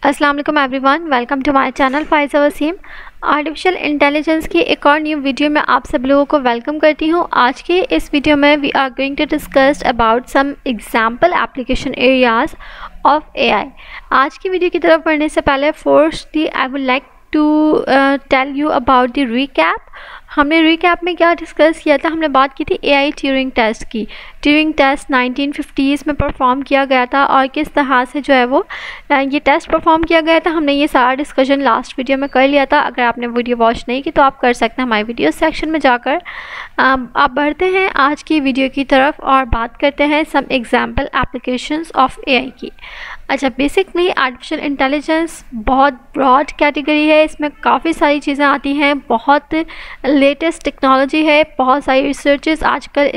अस्सलाम वालेकुम everyone, welcome to my channel Faiza Wasim. Artificial intelligence की एक और न्यू वीडियो में आप सब लोगों को वेलकम करती हूँ। आज के इस वीडियो में we are going to discuss about some example application areas of AI. आज की वीडियो की तरफ बढ़ने से पहले firstly I would like to tell you about the recap. हमने रिकैप में क्या डिस्कस किया था? हमने बात की थी एआई ट्यूरिंग टेस्ट की। ट्यूरिंग टेस्ट 1950s में परफॉर्म किया गया था और किस तरह से जो है वो ये टेस्ट परफॉर्म किया गया था। हमने ये सारा डिस्कशन लास्ट वीडियो में कर लिया था। अगर आपने वीडियो वॉच नहीं की तो आप कर सकते हैं हमारे वीडियो सेक्शन में जाकर। आप बढ़ते हैं आज की वीडियो की तरफ और बात करते हैं some example applications of AI की। अच्छा, बेसिकली आर्टिफिशियल इंटेलिजेंस बहुत ब्रॉड कैटेगरी है, इसमें काफ़ी सारी चीज़ें आती हैं, बहुत लेटेस्ट टेक्नोलॉजी है, बहुत सारी रिसर्चेस आजकल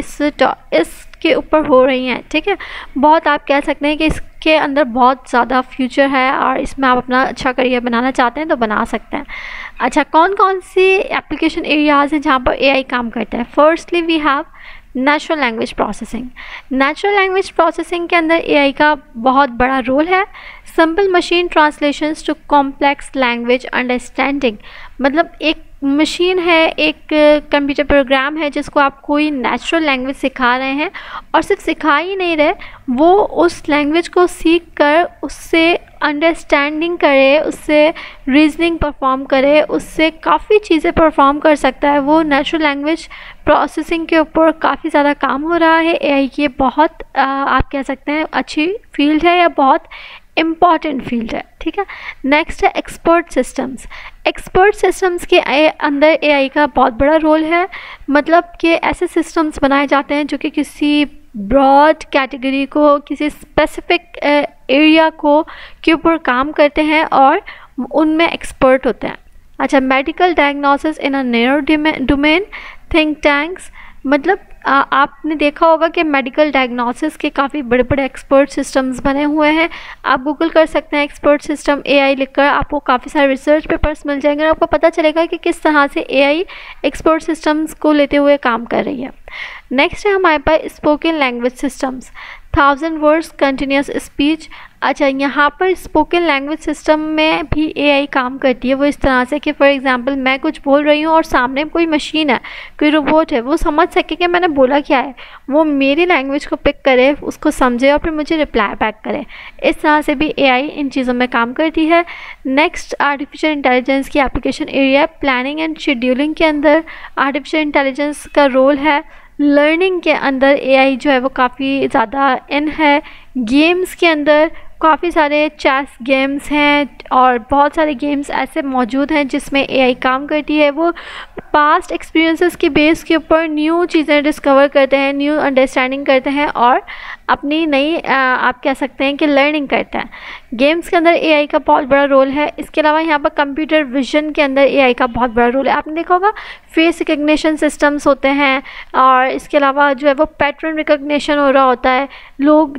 इसके ऊपर हो रही हैं। ठीक है, बहुत आप कह सकते हैं कि इसके अंदर बहुत ज़्यादा फ्यूचर है और इसमें आप अपना अच्छा करियर बनाना चाहते हैं तो बना सकते हैं। अच्छा, कौन कौन सी एप्लीकेशन एरियाज़ हैं जहाँ पर एआई काम करता है? Firstly we have natural language processing. Natural language processing के अंदर एआई का बहुत बड़ा रोल है। Simple machine translations to complex language understanding, मतलब एक मशीन है, एक कंप्यूटर प्रोग्राम है जिसको आप कोई नेचुरल लैंग्वेज सिखा रहे हैं और सिर्फ सिखा ही नहीं रहे, वो उस लैंग्वेज को सीख कर उससे अंडरस्टैंडिंग करे, उससे रीजनिंग परफॉर्म करे, उससे काफ़ी चीज़ें परफॉर्म कर सकता है। वो नेचुरल लैंग्वेज प्रोसेसिंग के ऊपर काफ़ी ज़्यादा काम हो रहा है एआई की। बहुत आप कह सकते हैं अच्छी फील्ड है या बहुत इम्पॉर्टेंट फील्ड है। ठीक है, नेक्स्ट है एक्सपर्ट सिस्टम्स। एक्सपर्ट सिस्टम्स के अंदर एआई का बहुत बड़ा रोल है, मतलब कि ऐसे सिस्टम्स बनाए जाते हैं जो कि किसी ब्रॉड कैटेगरी को, किसी स्पेसिफिक एरिया को के ऊपर काम करते हैं और उनमें एक्सपर्ट होते हैं। अच्छा, medical diagnosis in a narrow domain, think tanks, मतलब आपने देखा होगा कि मेडिकल डायग्नोसिस के काफ़ी बड़े बड़े एक्सपर्ट सिस्टम्स बने हुए हैं। आप गूगल कर सकते हैं एक्सपर्ट सिस्टम एआई लिखकर, आपको काफ़ी सारे रिसर्च पेपर्स मिल जाएंगे और आपको पता चलेगा कि किस तरह से एआई एक्सपर्ट सिस्टम्स को लेते हुए काम कर रही है। नेक्स्ट है हमारे पास spoken language systems, 1000 words continuous speech. अच्छा, यहाँ पर स्पोकन लैंग्वेज सिस्टम में भी एआई काम करती है। वो इस तरह से कि फॉर एग्जांपल मैं कुछ बोल रही हूँ और सामने कोई मशीन है, कोई रोबोट है, वो समझ सके कि मैंने बोला क्या है, वो मेरी लैंग्वेज को पिक करे, उसको समझे और फिर मुझे रिप्लाई बैक करे। इस तरह से भी एआई इन चीज़ों में काम करती है। नेक्स्ट आर्टिफिशियल इंटेलिजेंस की application area planning and scheduling के अंदर आर्टिफिशियल इंटेलिजेंस का रोल है। लर्निंग के अंदर एआई जो है वो काफ़ी ज़्यादा इन है। गेम्स के अंदर काफ़ी सारे चेस गेम्स हैं और बहुत सारे गेम्स ऐसे मौजूद हैं जिसमें एआई काम करती है। वो पास्ट एक्सपीरियंसेस के बेस के ऊपर न्यू चीज़ें डिस्कवर करते हैं, न्यू अंडरस्टैंडिंग करते हैं और अपनी नई आप कह सकते हैं कि लर्निंग करते हैं। गेम्स के अंदर एआई का बहुत बड़ा रोल है। इसके अलावा यहाँ पर कंप्यूटर विजन के अंदर एआई का बहुत बड़ा रोल है। आपने देखा होगा फेस रिकग्निशन सिस्टम्स होते हैं और इसके अलावा जो है वो पैटर्न रिकग्निशन हो रहा होता है। लोग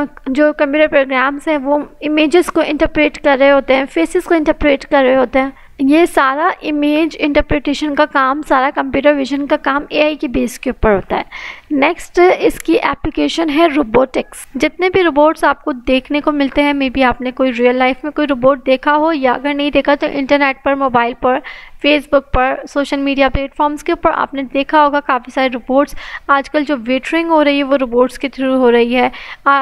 जो कंप्यूटर प्रोग्राम्स हैं वो इमेजेस को इंटरप्रेट कर रहे होते हैं, फेसेस को इंटरप्रेट कर रहे होते हैं। ये सारा इमेज इंटरप्रिटेशन का काम, सारा कंप्यूटर विजन का काम एआई की बेस के ऊपर होता है। नेक्स्ट इसकी एप्लीकेशन है रोबोटिक्स। जितने भी रोबोट्स आपको देखने को मिलते हैं, मे बी आपने कोई रियल लाइफ में कोई रोबोट देखा हो या अगर नहीं देखा तो इंटरनेट पर, मोबाइल पर, फेसबुक पर, सोशल मीडिया प्लेटफॉर्म्स के ऊपर आपने देखा होगा काफ़ी सारे रोबोट्स। आजकल जो वेटरिंग हो रही है वो रोबोट्स के थ्रू हो रही है।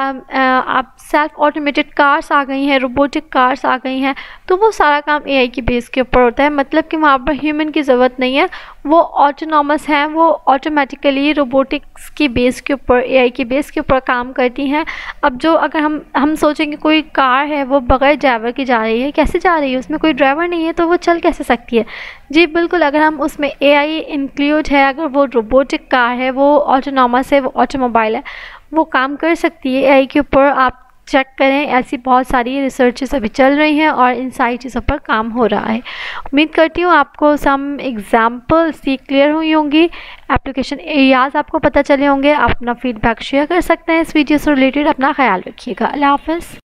आप सेल्फ ऑटोमेटेड कार्स आ गई हैं, रोबोटिक कार्स आ गई हैं, तो वो सारा काम एआई की बेस के ऊपर होता है। मतलब कि वहाँ पर ह्यूमन की ज़रूरत नहीं है, वो ऑटोनॉमस हैं, वो ऑटोमेटिकली रोबोटिक्स की बेस के ऊपर, एआई की बेस के ऊपर काम करती हैं। अब जो अगर हम सोचेंगे कोई कार है वो बगैर ड्राइवर की जा रही है, कैसे जा रही है, उसमें कोई ड्राइवर नहीं है तो वो चल कैसे सकती है? जी बिल्कुल, अगर हम उसमें एआई इंक्लूड है, अगर वो रोबोटिक कार है, वो ऑटोनॉमस है, वो ऑटोमोबाइल है, वो काम कर सकती है एआई के ऊपर। आप चेक करें, ऐसी बहुत सारी रिसर्चेस अभी चल रही हैं और इन सारी चीज़ों पर काम हो रहा है। उम्मीद करती हूँ आपको सम एग्जाम्पल्स क्लियर हुई होंगी, एप्लीकेशन एरियाज आपको पता चले होंगे। आप अपना फीडबैक शेयर कर सकते हैं इस वीडियो से रिलेटेड। अपना ख्याल रखिएगा। अल्लाह हाफ़िज़।